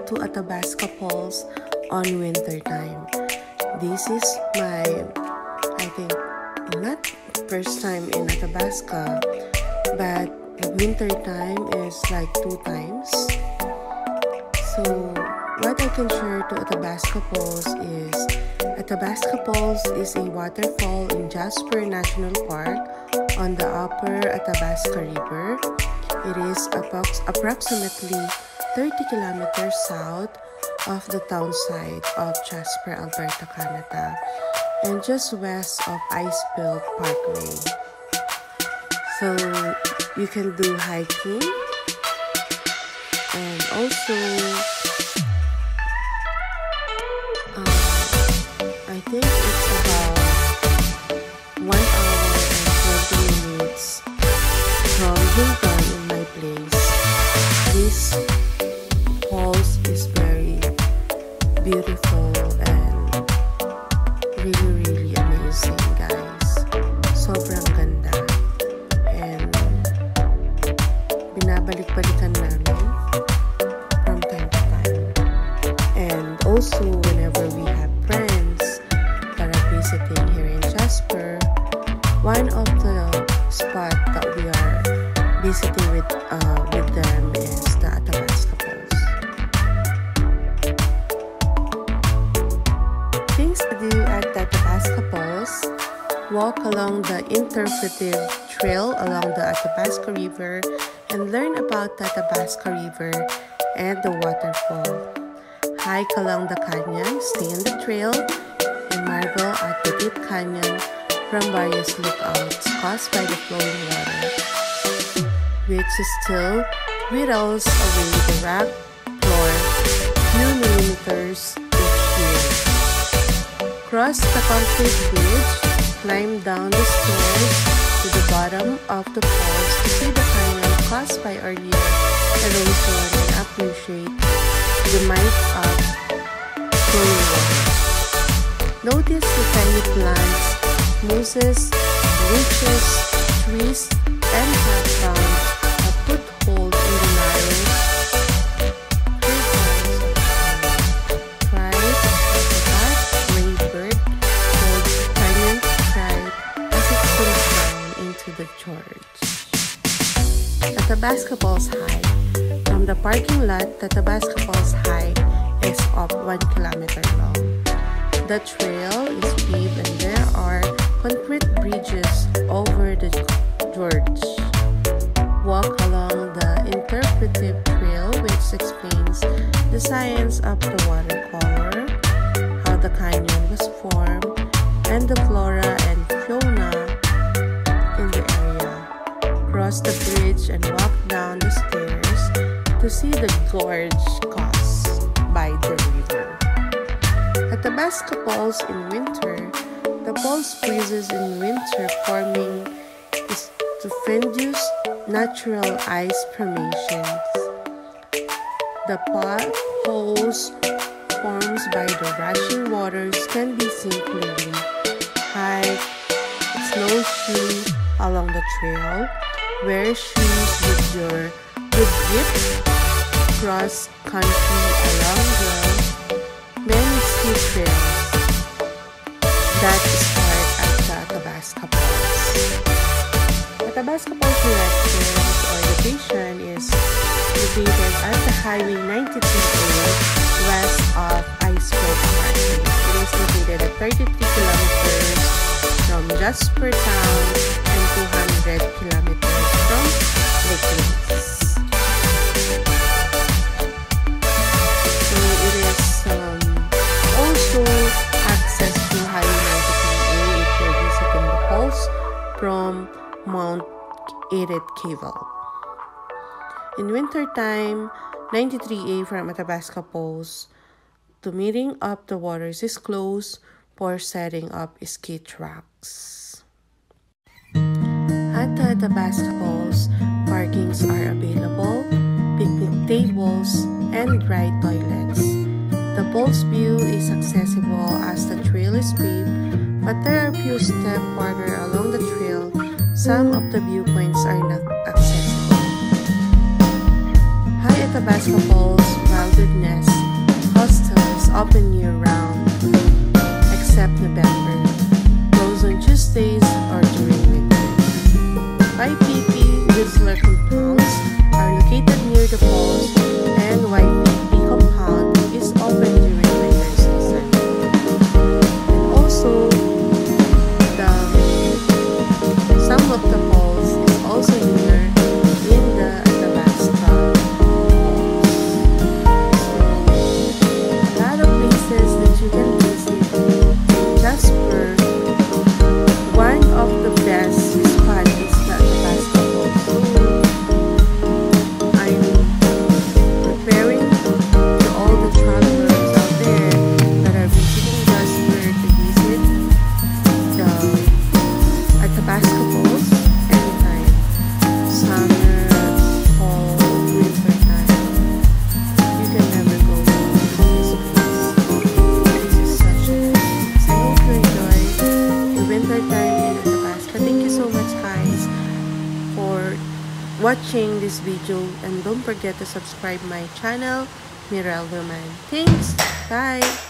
to Athabasca Falls on winter time. This is my, I think, not first time in Athabasca, but the winter time is like 2 times. So what I can share to Athabasca Falls is, Athabasca Falls is a waterfall in Jasper National Park on the upper Athabasca River. It is approximately 30 kilometers south of the town site of Jasper, Alberta, Canada, and just west of Icefield Parkway. So you can do hiking, and also I think it's about 1 hour and 20 minutes from Hinton in my place. This falls is very beautiful and really amazing, guys. Sobrang ganda, and binabalik-balikan namin from time to time. And also whenever we have friends that are visiting here in Jasper, one of the spots that we are visiting with them is the Athabasca Falls. Things to do at the Athabasca Falls: walk along the interpretive trail along the Athabasca River and learn about the Athabasca River and the waterfall. Hike along the canyon, stay on the trail, and marvel at the deep canyon from various lookouts caused by the flowing water, which still whittles away the rock floor few millimeters each year. Cross the concrete bridge, climb down the stairs to the bottom of the falls to see the canyon caused by earlier erosion and appreciate the might of flowing water. Notice the tiny plants, mosses, bushes, trees, and have found a foothold in the narrow thrice the dark gray bird called canyon stripe as it swims down into the gorge. Athabasca Falls Hike. From the parking lot, the Athabasca Falls Hike is up 1 kilometer long. The trail is paved and there are concrete bridges over the gorge. Walk along the interpretive trail, which explains the science of the watercolor, how the canyon was formed, and the flora and fauna in the area. Cross the bridge and walk down the stairs to see the gorge caused by the river. At Athabasca Falls in winter, the falls freezes in winter, forming stupendous natural ice formations. The potholes formed by the rushing waters can be seen clearly. Hike, snowshoe along the trail, wear shoes with grip, cross country along the many ski trails that start at the Athabasca Falls. Athabasca Falls directions or location is located at the Highway 93A west of Icefield Parkway. It is located at 33 kilometers from Jasper Town and 200 kilometers from Lake Louise. So it is also access to Highway 93A if you're visiting the falls from Mount Edith Cave. In winter time, 93A from Athabasca Falls to meeting up the waters is closed for setting up ski tracks. At the Athabasca Falls, parkings are available, picnic tables, and dry toilets. The falls view is accessible as the trail is paved, but there are few steps further along the trail. Some of the viewpoints are not accessible. High Athabasca Falls Wilderness Hostel is open year-round, except November, closed on Tuesdays or during winter. 5PP Whistler compounds are located near the falls, and YPP compound is open during winter season. And also, some of the falls is also near in the Athabasca Falls. So, a lot of places that you can visit in Jasper. One of the best spots is the Athabasca Falls. So, I'm preparing to all the travelers out there that are visiting Jasper to visit the Athabasca Falls anytime, summer, fall, winter time. You can never go wrong with this place. This is such a nice. I hope you enjoy the winter time in Athabasca. Thank you so much, guys, for watching this video, and don't forget to subscribe my channel, Mirel Verman. Thanks. Bye.